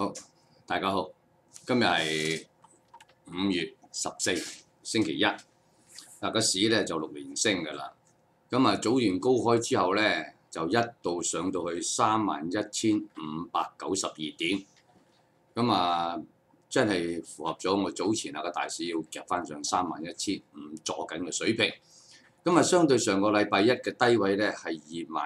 好，大家好，今日係5月14星期一，個市咧就6連升㗎啦。咁啊，早段高開之後咧，就一度上到去31,592點，咁啊真係符合咗我早前個大市要夾翻上31,500左緊嘅水平。咁啊，相對上個禮拜一嘅低位咧係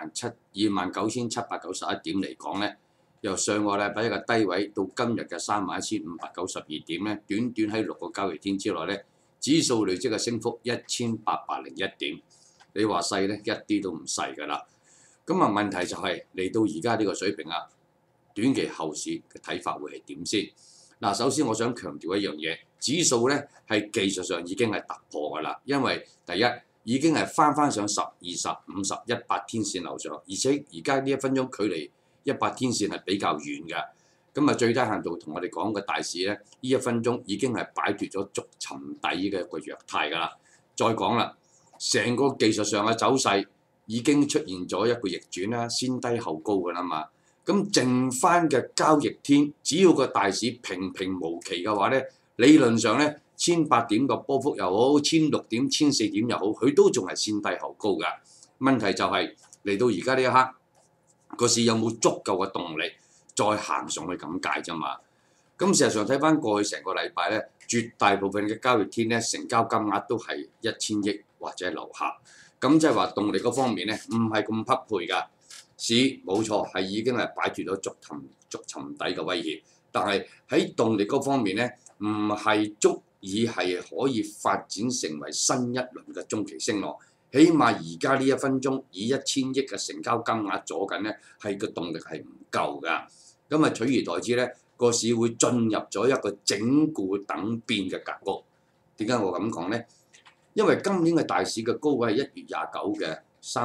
29,791點嚟講咧。由上個禮拜一個低位到今日嘅31,592點咧，短短喺6個交易天之內咧，指數累積嘅升幅1,801點。你話細咧，一啲都唔細㗎啦。咁啊，問題就係嚟到而家呢個水平啊，短期後市嘅睇法會係點先？嗱，首先我想強調一樣嘢，指數咧係技術上已經係突破㗎啦，因為第一已經係翻上10、20、50、100天線樓上，而且而家呢1分鐘距離100天線係比較遠嘅，咁啊最低限度同我哋講嘅大市咧，呢1分鐘已經係擺脫咗逐沉底嘅一個弱態㗎啦。再講啦，成個技術上嘅走勢已經出現咗一個逆轉啦，先低後高㗎啦嘛。咁剩翻嘅交易天，只要個大市平平無奇嘅話咧，理論上咧1,800點個波幅又好，1,600點、1,400點又好，佢都仲係先低後高㗎。問題就係嚟到而家呢一刻。個市有冇足夠嘅動力再行上去咁解啫嘛？咁事實上睇翻過去成個禮拜咧，絕大部分嘅交易天咧，成交金額都係1000億或者樓下。咁即係話動力嗰方面咧，唔係咁匹配㗎。市冇錯係已經係擺脫咗逐沉底嘅威脅，但係喺動力嗰方面咧，唔係足以係可以發展成為新一輪嘅中期升浪。起碼而家呢1分鐘以1000億嘅成交金額阻緊咧，係個動力係唔夠㗎。咁啊取而代之咧，個市會進入咗一個整固等變嘅格局。點解我咁講咧？因為今年嘅大市嘅高位係1月29嘅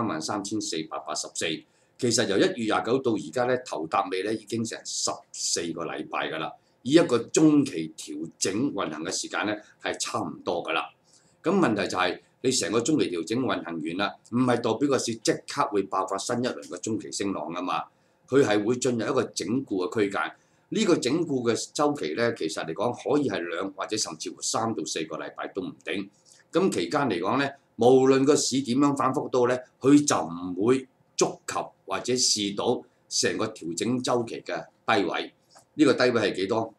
33,484，其實由1月29到而家咧頭搭尾咧已經成14個禮拜㗎啦。以一個中期調整運行嘅時間咧係差唔多㗎啦。咁問題就係、你成個中期調整運行完啦，唔係代表個市即刻會爆發新一輪嘅中期升浪啊嘛，佢係會進入一個整固嘅區間。呢個整固嘅週期咧，其實嚟講可以係2或者甚至乎3到4個禮拜都唔定。咁期間嚟講咧，無論個市點樣反覆到咧，佢就唔會觸及或者試到成個調整週期嘅低位。呢個低位係幾多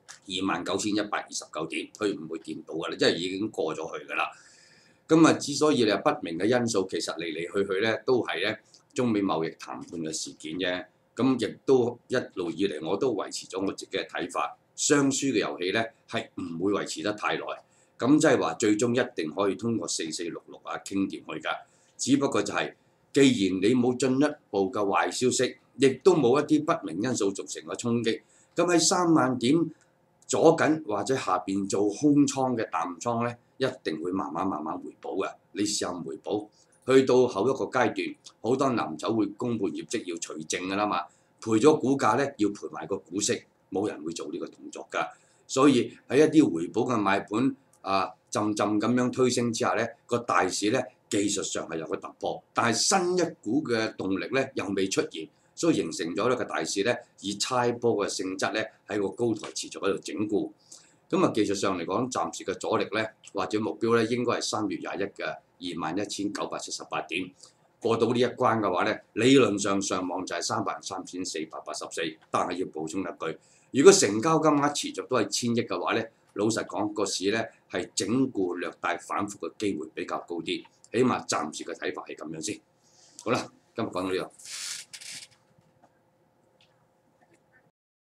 ？29,129點，佢唔會掂到㗎啦，因為已經過咗去㗎啦。咁啊，之所以你係不明嘅因素，其實嚟嚟去去咧都係咧中美貿易談判嘅事件啫。咁亦都一路以嚟我都維持咗我自己嘅睇法，雙輸嘅遊戲咧係唔會維持得太耐。咁即係話最終一定可以通過4466傾掂去㗎。只不過就係、既然你冇進一步嘅壞消息，亦都冇一啲不明因素造成嘅衝擊，咁喺3萬點左緊或者下邊做空倉嘅淡倉咧，一定會慢慢回補嘅。你試下回補，去到後一個階段，好多藍籌會公布業績要除淨㗎啦嘛，賠咗股價咧要賠埋個股息，冇人會做呢個動作㗎。所以喺一啲回補嘅買盤陣咁樣推升之下咧，個大市咧技術上係有個突破，但係新一股嘅動力咧又未出現。所以形成咗呢個大市咧，以猜波嘅性質咧，喺個高台持續喺度整固。咁啊，技術上嚟講，暫時嘅阻力咧，或者目標咧，應該係3月21嘅21,978點。過到呢一關嘅話咧，理論上上望就係33,484。但係要補充一句，如果成交金額持續都係1000億嘅話咧，老實講個市咧係整固略帶反覆嘅機會比較高啲。起碼暫時嘅睇法係咁樣先。好啦，今日講到呢度。